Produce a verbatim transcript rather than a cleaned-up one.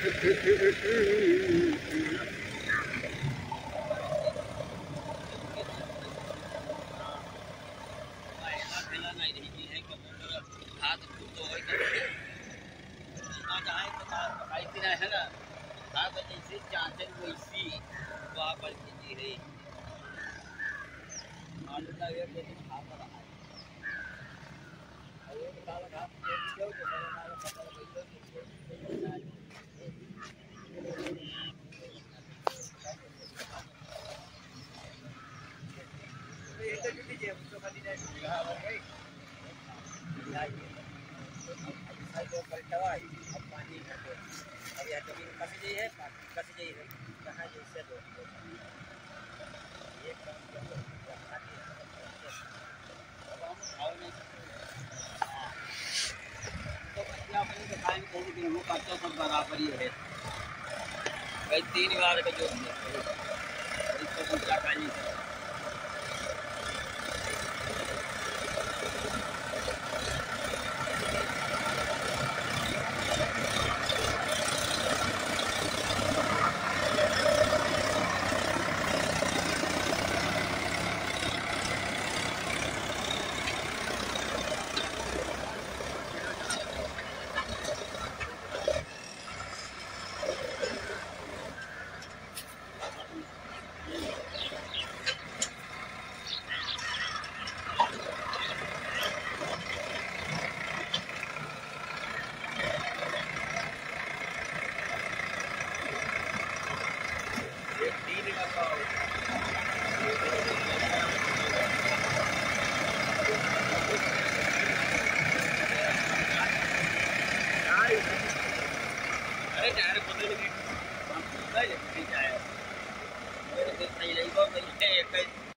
है ना हाँ तो जैसे चांचल वैसी वहाँ पर खेती है आलू का एक दिन खा कर रहा है और ये काला घास जो जो काला पता लगा ये तो ड्यूटी है तो खाली नहीं हां भाई साइड पर टवाई अब पानी है अब यह जमीन कस गई है कस गई है कहाँ जैसे दो एक काम खाली अब हम खाओ नहीं तो क्या अपने दिखाएंगे कहीं गेहूं का तो सब बराबर ही है कई तीन बार का जो है इसको क्या खाली अरे टायर खोल लगे हम नहीं जाए मेरे से सही नहीं तो एक